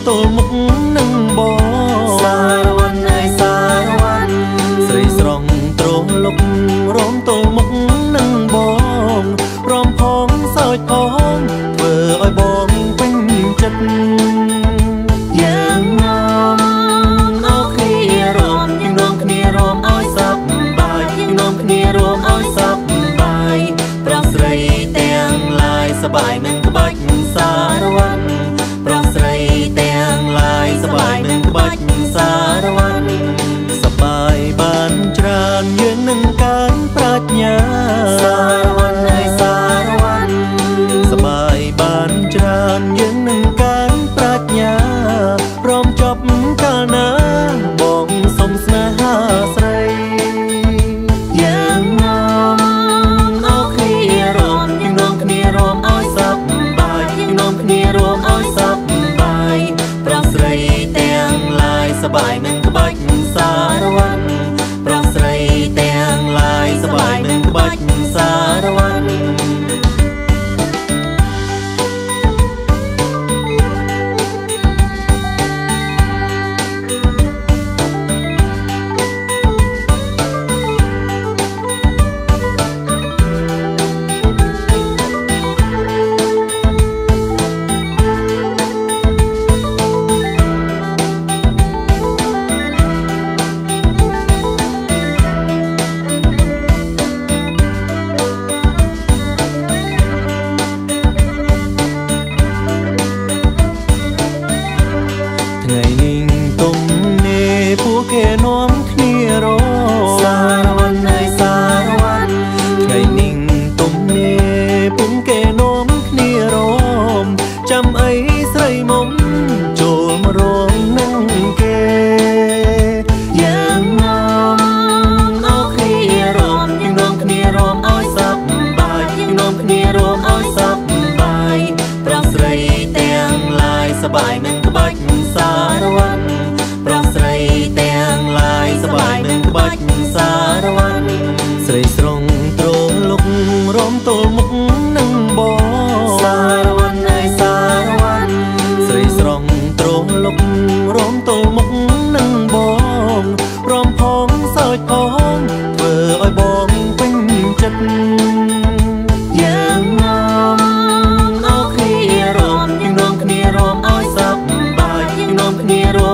ទល់មុខនឹងបងសារវ័នអើយសារវ័នស្រីស្រងទ្រលុករំទល់មុខនឹងបងរំផងសើចផងធ្វើឲ្យបងពេញចិត្តយ៉ាងងំអោគ្នារំយើងនាំគ្នារំឲ្យសប្បាយយើងនាំគ្នារំឲ្យសប្បាយប្រុសស្រីទាំងឡាយសប្បាយនឹងក្បាច់សារវ័នប្រុសស្រីទាំងឡាយសប្បាយនឹងក្បាច់សារវ័នសប្បាយបានច្រើនយើងនឹងកើនប្រាជ្ញាសារវ័នហើយសារវ័នសប្បាយបានច្រើនយើងនឹងកើនប្រាជ្ញាព្រមចប់កាលណាបងសុំស្នេហាស្រីយ៉ាងងំអោគ្នារំយើងនាំគ្នារំឲ្យសប្បាយយើងនាំគ្នារំឲ្យសប្បាយប្រុសស្រីទាំងឡាយសប្បាយនឹងក្បាច់សារវ័នប្រុសស្រីទាំងឡាយសប្បាយនឹងក្បាច់សារវ័នថ្ងៃនេះទុំនេះពួកគេនាំគ្នារសារវ័នហើយសារវ័នថ្ងៃនេះទុំនេះពួកគេនាំគ្នារំចាំអីស្រីមុំចូលមករំនឹងគេយ៉ាងងំអោគ្នារំយើងនាំគ្នារំឲ្យសប្បាយយើងនាំគ្នារំឲ្យសប្បាយប្រុសស្រីទាំងឡាយសប្បាយនឹងក្បាច់សារវ័នប្រុសស្រីទាំងឡាយសប្បាយនឹងក្បាច់សារវ័នស្រីស្រងទ្រលុករំទល់មុខនឹងបងសារវ័នអើយសារវ័នស្រីស្រងទ្រលុករំទល់មុខនឹងបងរំផងសើចផងធ្វើឲ្យបងពេញចិត្តយ៉ាងងំអោគ្នារំយើងនាំគ្នារំឲ្យសប្បាយយើងនាំគ្នារំ